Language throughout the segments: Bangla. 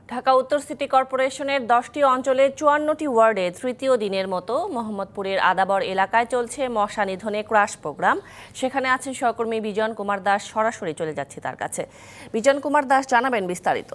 ঢাকা উত্তর সিটি কর্পোরেশনের 10টি অঞ্চলে 54টি ওয়ার্ডে তৃতীয় দিনের মতো মোহাম্মদপুরের আদাবর এলাকায় চলছে মশা নিধনে ক্রাশ প্রোগ্রাম। সেখানে আছেন সহকর্মী বিজন কুমার দাস, সরাসরি চলে যাচ্ছি তার কাছে। বিজন কুমার দাস, জানাবেন বিস্তারিত।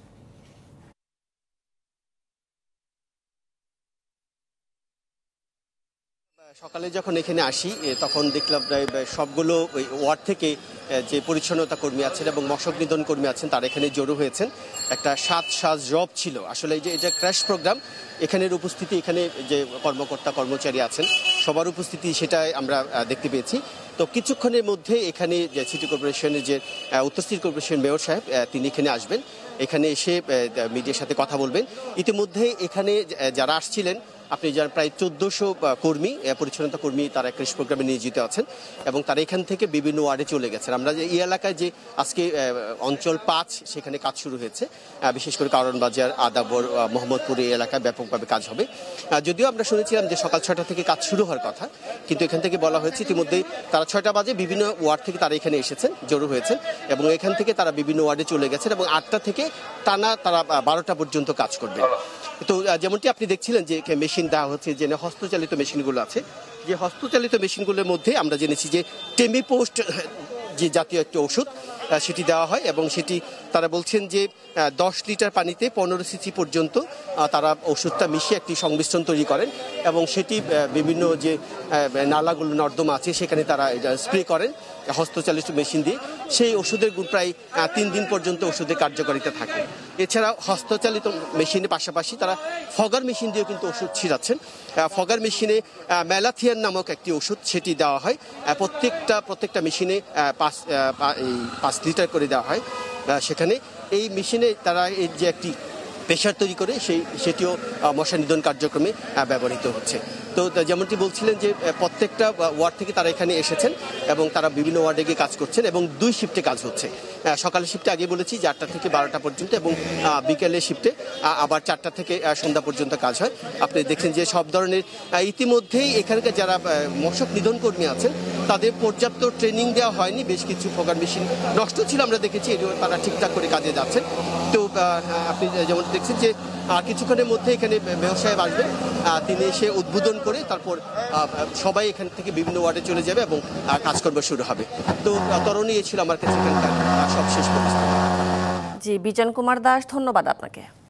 সকালে যখন এখানে আসি তখন দেখলাম সবগুলো ওয়ার্ড থেকে যে পরিচ্ছন্নতা কর্মী আছেন এবং মশক নিধন কর্মী আছেন তারা এখানে জড়ো হয়েছেন। একটা সাজ রব ছিল আসলে এই যে এটা ক্র্যাশ প্রোগ্রাম, এখানের উপস্থিতি, এখানে যে কর্মকর্তা কর্মচারী আছেন সবার উপস্থিতি সেটা আমরা দেখতে পেয়েছি। তো কিছুক্ষণের মধ্যে এখানে যে সিটি কর্পোরেশনের যে উত্তর সিটি কর্পোরেশন মেয়র সাহেব তিনি এখানে আসবেন, এখানে এসে মিডিয়ার সাথে কথা বলবেন। ইতিমধ্যে এখানে যারা আসছিলেন আপনি যারা প্রায় 1400 কর্মী, পরিচ্ছন্নতা কর্মী তারা ক্র্যাশ প্রোগ্রামে নিয়োজিত আছেন এবং তারা এখান থেকে বিভিন্ন ওয়ার্ডে চলে গেছেন। আমরা যে এই এলাকায় যে আজকে অঞ্চল 5 সেখানে কাজ শুরু হয়েছে, বিশেষ করে কারণ বাজার, আদাবর, মোহাম্মদপুর এই এলাকায় ব্যাপকভাবে কাজ হবে। যদিও আমরা শুনেছিলাম যে সকাল 6টা থেকে কাজ শুরু হওয়ার কথা, কিন্তু এখান থেকে বলা হয়েছে ইতিমধ্যেই তারা 6টা বাজে বিভিন্ন ওয়ার্ড থেকে তারা এখানে এসেছেন, জড়ো হয়েছেন এবং এখান থেকে তারা বিভিন্ন ওয়ার্ডে চলে গেছেন এবং 8টা থেকে টানা তারা 12টা পর্যন্ত কাজ করবেন। তো যেমনটি আপনি দেখছিলেন যে মেশিন দেওয়া হচ্ছে, যে হস্তচালিত মেশিনগুলো আছে, যে হস্তচালিত মেশিনগুলোর মধ্যে আমরা জেনেছি যে টেমিপোস্ট যে জাতীয় একটি ওষুধ সেটি দেওয়া হয় এবং সেটি তারা বলছেন যে 10 লিটার পানিতে 15 সিসি পর্যন্ত তারা ওষুধটা মিশিয়ে একটি সংমিশ্রণ তৈরি করেন এবং সেটি বিভিন্ন যে নালাগুলো নর্দমা আছে সেখানে তারা স্প্রে করেন হস্তচালিত মেশিন দিয়ে। সেই ওষুধের গুণ প্রায় 3 দিন পর্যন্ত ওষুধের কার্যকারিতা থাকে। এছাড়া হস্তচালিত মেশিনের পাশাপাশি তারা ফগার মেশিন দিয়েও কিন্তু ওষুধ ছিটাচ্ছেন। ফগার মেশিনে ম্যালাথিয়ান নামক একটি ওষুধ সেটি দেওয়া হয়, প্রত্যেকটা মেশিনে 5 লিটার করে দেওয়া হয়। সেখানে এই মেশিনে তারা এই যে একটি প্রেশার তৈরি করে সেটিও মশা নিধন কার্যক্রমে ব্যবহৃত হচ্ছে। তো যেমনটি বলছিলেন যে প্রত্যেকটা ওয়ার্ড থেকে তারা এখানে এসেছেন এবং তারা বিভিন্ন ওয়ার্ডে গিয়ে কাজ করছেন এবং 2 শিফটে কাজ হচ্ছে। সকালের শিফটে আগে বলেছি যে 8টা থেকে 12টা পর্যন্ত এবং বিকেলের শিফটে আবার 4টা থেকে সন্ধ্যা পর্যন্ত কাজ হয়। আপনি দেখছেন যে সব ধরনের ইতিমধ্যেই এখানকার যারা মশক নিধন কর্মী আছেন তাদের পর্যাপ্ত ট্রেনিং দেওয়া হয়নি। বেশ কিছু ফগার মেশিন নষ্ট ছিল আমরা দেখেছি, এগুলো তারা ঠিকঠাক করে কাজে যাচ্ছেন। তো আপনি যেমন দেখছেন যে কিছুক্ষণের মধ্যে এখানে মেয়র সাহেব আসবেন, তিনি এসে উদ্বোধন করে তারপর সবাই এখান থেকে বিভিন্ন ওয়ার্ডে চলে যাবে এবং কাজকর্ম শুরু হবে। তো তরুণী এই ছিল আমার কাছে এখানকার সবশেষ পরিস্থিতি। জি, বিজন কুমার দাস, ধন্যবাদ আপনাকে।